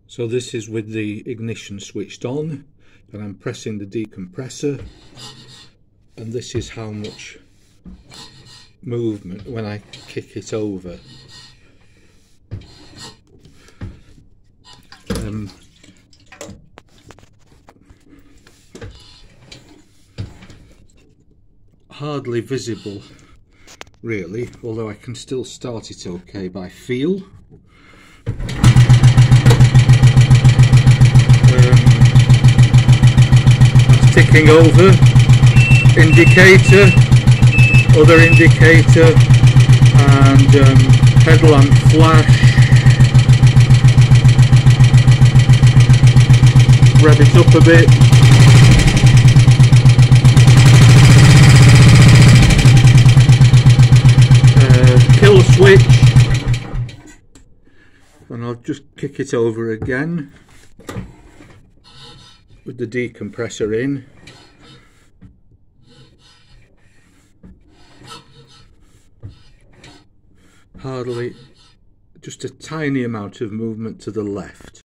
So this is with the ignition switched on, and I'm pressing the decompressor, and this is how much movement when I kick it over. Hardly visible really, although I can still start it okay by feel. It's ticking over, indicator, other indicator, and pedal and flash. Rev it up a bit. Kill switch, and I'll just kick it over again with the decompressor in. Hardly, just a tiny amount of movement to the left.